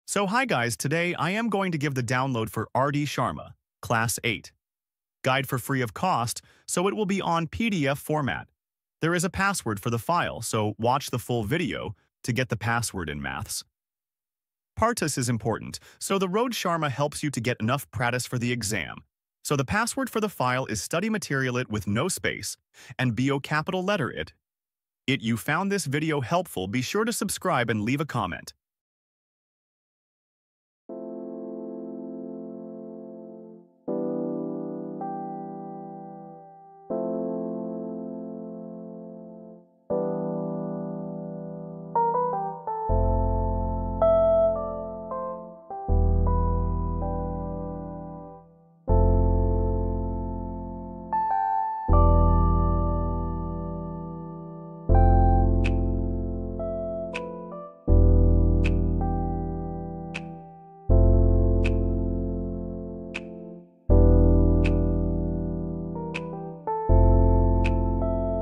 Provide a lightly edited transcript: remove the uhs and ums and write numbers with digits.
So hi guys, today I am going to give the download for RD Sharma, Class 8. Guide for free of cost, so it will be on PDF format. There is a password for the file, so watch the full video to get the password in maths. Partus is important, so the Road Sharma helps you to get enough practice for the exam. So the password for the file is studymaterialyt with no space, and BO capital letter it. If you found this video helpful, be sure to subscribe and leave a comment.